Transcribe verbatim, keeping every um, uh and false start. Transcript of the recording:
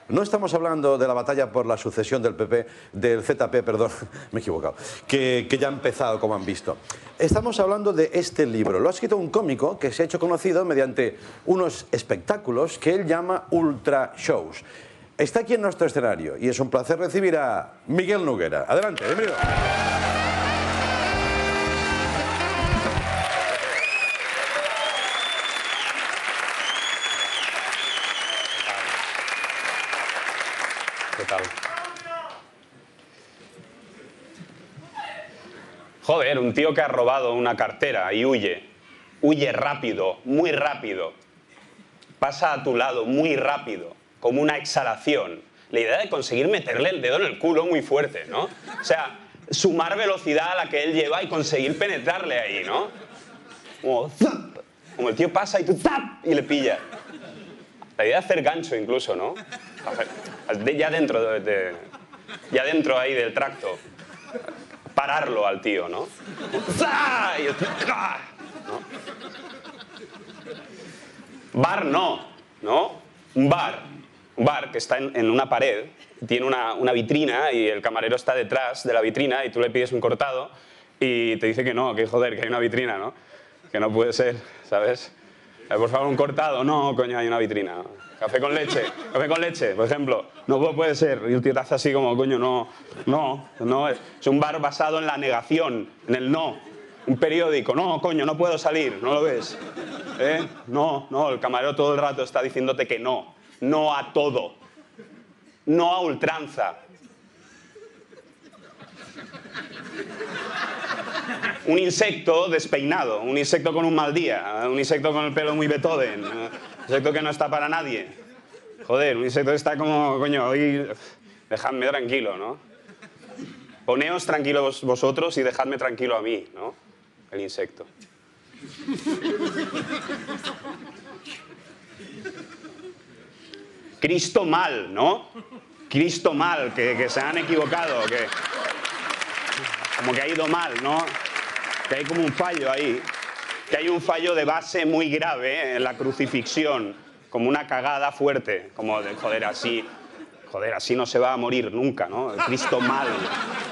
No estamos hablando de la batalla por la sucesión del P P, del Z P, perdón, me he equivocado, que, que ya ha empezado, como han visto. Estamos hablando de este libro. Lo ha escrito un cómico que se ha hecho conocido mediante unos espectáculos que él llama Ultra Shows. Está aquí en nuestro escenario y es un placer recibir a Miguel Noguera. Adelante, bienvenido. ¿Qué tal? Joder, un tío que ha robado una cartera y huye. Huye rápido, muy rápido. Pasa a tu lado muy rápido, como una exhalación. La idea de conseguir meterle el dedo en el culo muy fuerte, ¿no? O sea, sumar velocidad a la que él lleva y conseguir penetrarle ahí, ¿no? Como, ¡zap! Como el tío pasa y tú ¡zap! Y le pilla. La idea de hacer gancho incluso, ¿no? Ya dentro de, de, ya dentro ahí del tracto. Pararlo al tío, ¿no? ¡Zah! Y el tío, ¡ah! ¿No? Bar no, ¿no? Un bar. Un bar que está en, en una pared, tiene una, una vitrina y el camarero está detrás de la vitrina y tú le pides un cortado y te dice que no, que joder, que hay una vitrina, ¿no? Que no puede ser, ¿sabes? Por favor, un cortado. No, coño, hay una vitrina. Café con leche, café con leche, por ejemplo. No puede ser. Y el tío te hace así como, coño, no, no, no. Es un bar basado en la negación, en el no. Un periódico, no, coño, no puedo salir, ¿no lo ves? ¿Eh? No, no, el camarero todo el rato está diciéndote que no. No a todo. No a ultranza. Un insecto despeinado, un insecto con un mal día, un insecto con el pelo muy Beethoven, un insecto que no está para nadie. Joder, un insecto que está como, coño, hoy dejadme tranquilo, ¿no? Poneos tranquilos vosotros y dejadme tranquilo a mí, ¿no? El insecto. Cristo mal, ¿no? Cristo mal, que, que se han equivocado, que como que ha ido mal, ¿no? Que hay como un fallo ahí, que hay un fallo de base muy grave en la crucifixión, como una cagada fuerte, como de, joder, así, joder, así no se va a morir nunca, ¿no? El Cristo mal,